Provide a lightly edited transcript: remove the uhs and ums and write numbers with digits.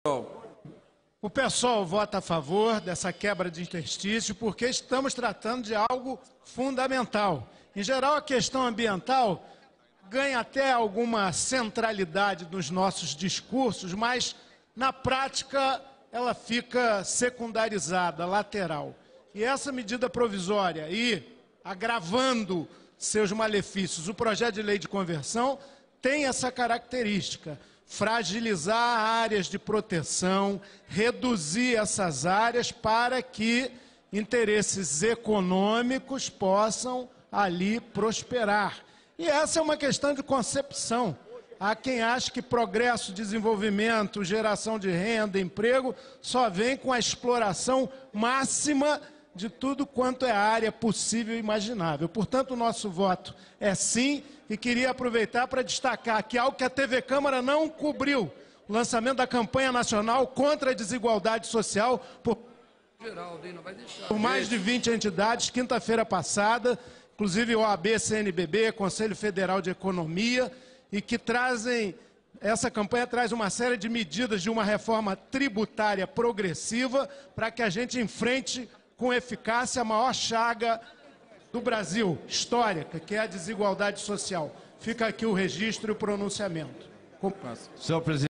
O PSOL vota a favor dessa quebra de interstício porque estamos tratando de algo fundamental. Em geral, a questão ambiental ganha até alguma centralidade nos nossos discursos, mas, na prática, ela fica secundarizada, lateral. E essa medida provisória e, agravando seus malefícios, o projeto de lei de conversão tem essa característica: fragilizar áreas de proteção, reduzir essas áreas para que interesses econômicos possam ali prosperar. E essa é uma questão de concepção. Há quem ache que progresso, desenvolvimento, geração de renda, emprego, só vem com a exploração máxima de tudo quanto é área possível e imaginável. Portanto, o nosso voto é sim, e queria aproveitar para destacar que algo que a TV Câmara não cobriu: o lançamento da campanha nacional contra a desigualdade social por mais de 20 entidades, quinta-feira passada, inclusive OAB, CNBB, Conselho Federal de Economia, e que essa campanha traz uma série de medidas de uma reforma tributária progressiva para que a gente enfrente com eficácia a maior chaga do Brasil, histórica, que é a desigualdade social. Fica aqui o registro e o pronunciamento. Senhor presidente.